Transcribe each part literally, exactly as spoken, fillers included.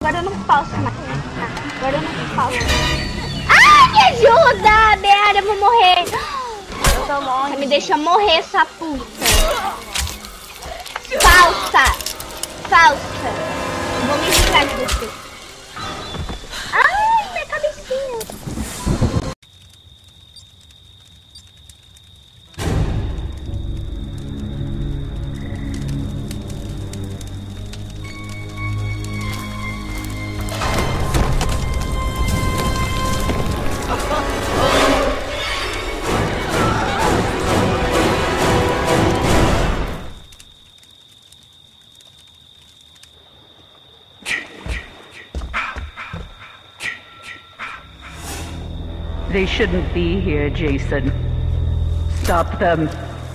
Agora eu não posso mais. Agora eu não posso. Ai, me ajuda! Merda, eu vou morrer. Eu tô longe. Você me deixa morrer, essa puta. Falsa. Falsa. Eu vou me livrar de você. Ai, minha cabecinha. They shouldn't be here, Jason. Stop them.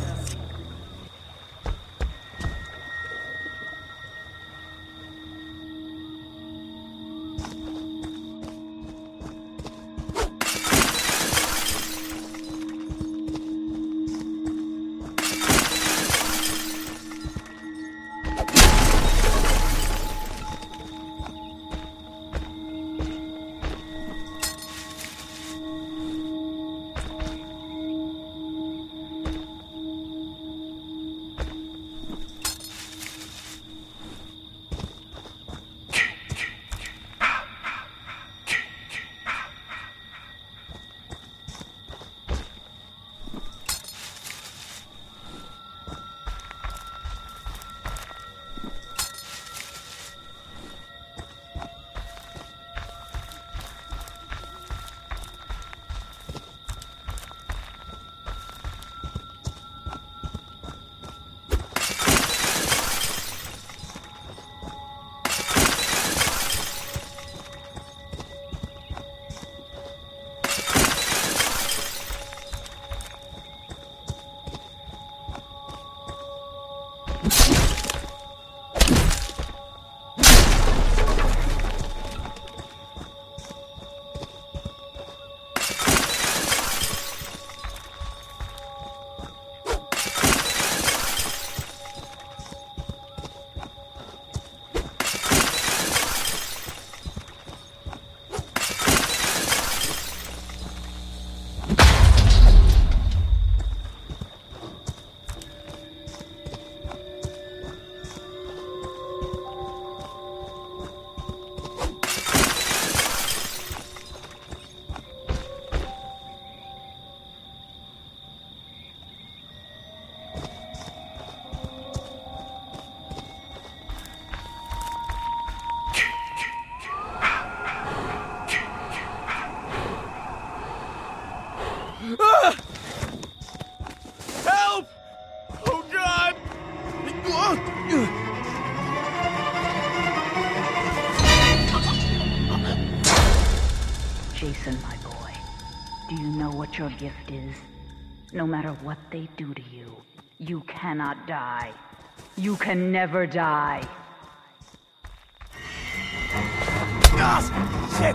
Ah! Help! Oh God! Jason, my boy, do you know what your gift is? No matter what they do to you, you cannot die. You can never die. Ah, shit!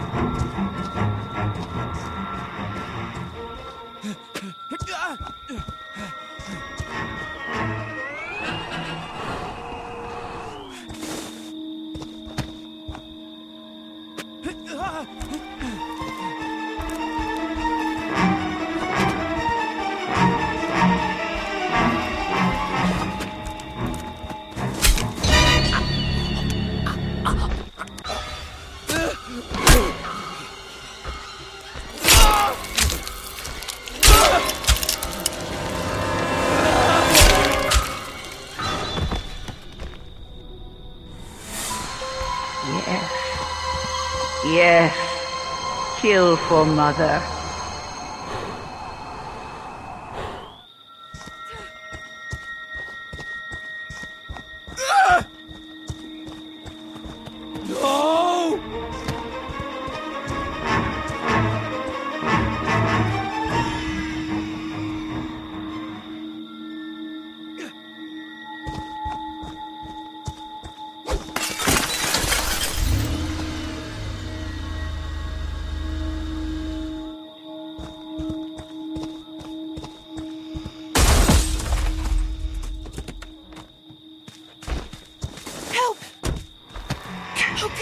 Yes, kill for Mother. No!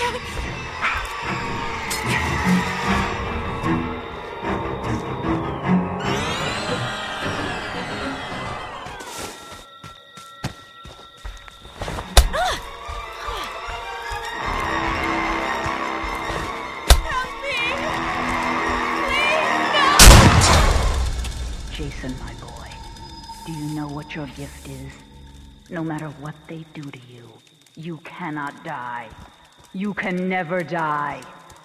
Jason, my boy, do you know what your gift is? No matter what they do to you, you cannot die. You can never die.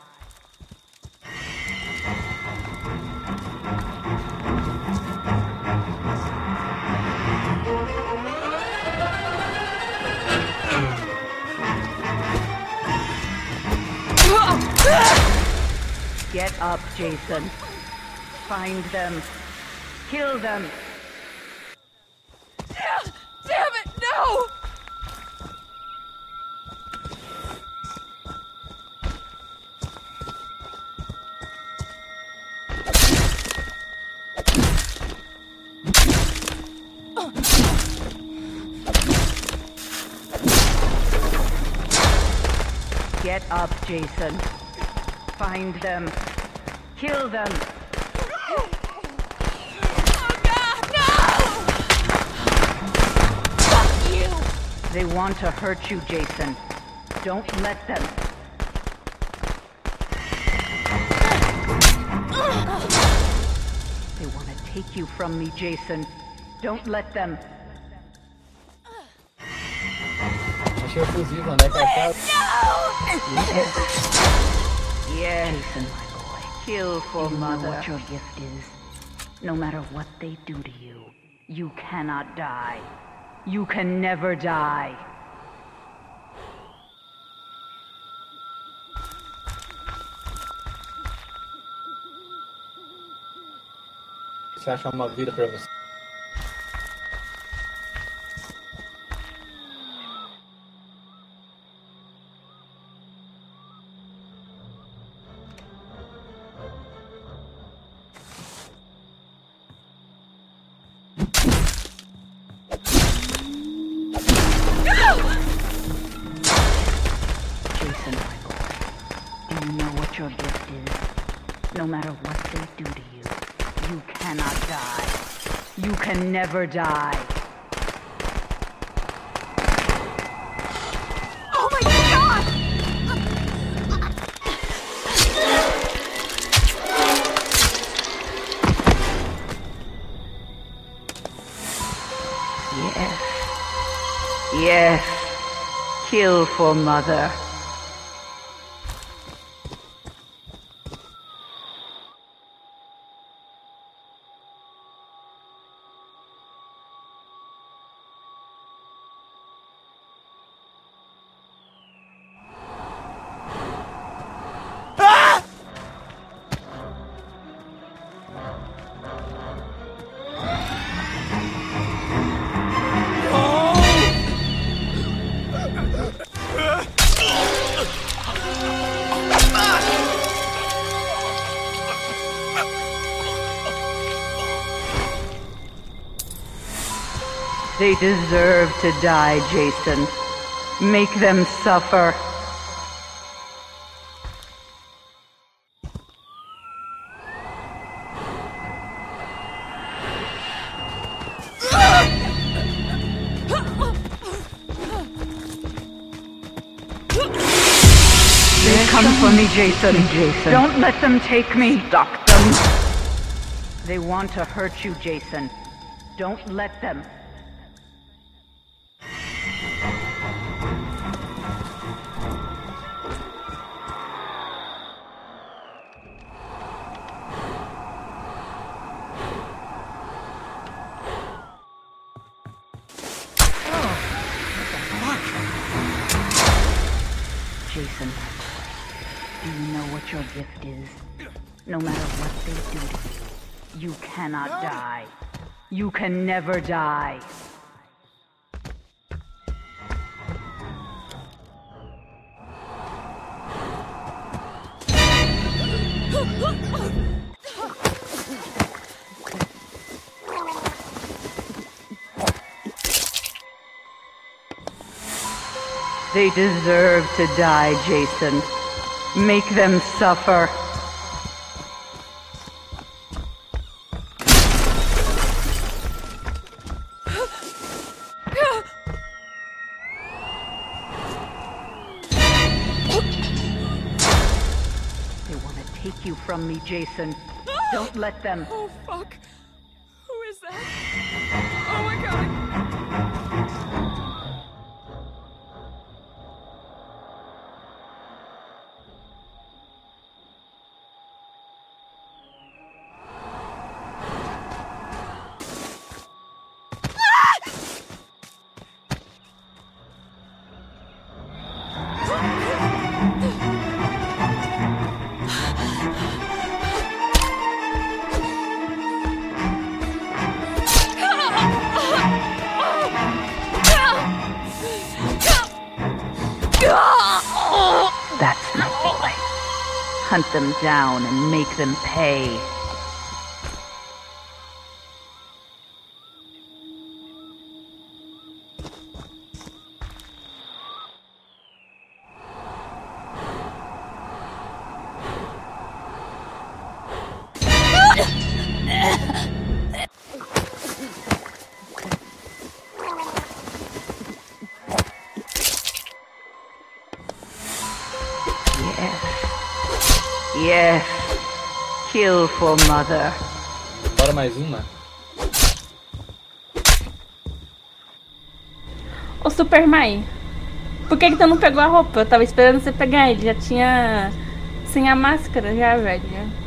Get up, Jason. Find them. Kill them. Damn, damn it, no! Get up, Jason. Find them. Kill them. Oh God, no! Fuck you! They want to hurt you, Jason. Don't let them. They want to take you from me, Jason. Don't let them. Achei o fuzil, onde é que ela Yes. Yes, Jason, my boy. Kill for you mother. Know what your gift is. No matter what they do to you, you cannot die. You can never die. Você acha uma vida pra você? Your gift is, no matter what they do to you, you cannot die. You can never die. Oh my God! Yes. Yes. Kill for mother. They deserve to die, Jason. Make them suffer. They come for me, Jason. Jason. Don't let them take me. Stop them. They want to hurt you, Jason. Don't let them. Jason, do you know what your gift is? No matter what they do to you, you cannot die. You can never die. They deserve to die, Jason. Make them suffer. They want to take you from me, Jason. Don't let them. Oh, fuck. Who is that? Oh my god. That's my boy. Hunt them down and make them pay. Yes. Kill for mother. Bora mais uma? Ô Superman, por que que tu não pegou a roupa? Eu tava esperando você pegar ele, já tinha sem a máscara já, velho.